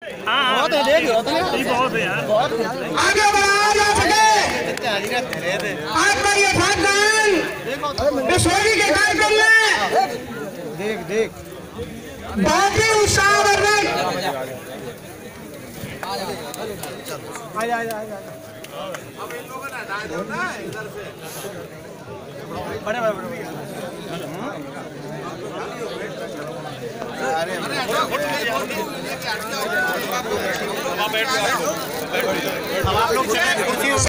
बहुत है, देख बहुत है यार, आगे बढ़ाया जा सके। आपका ये खानदान रसोई के कार्यक्रम में देख बहुत ही उत्साहवर्धक अब आप लोग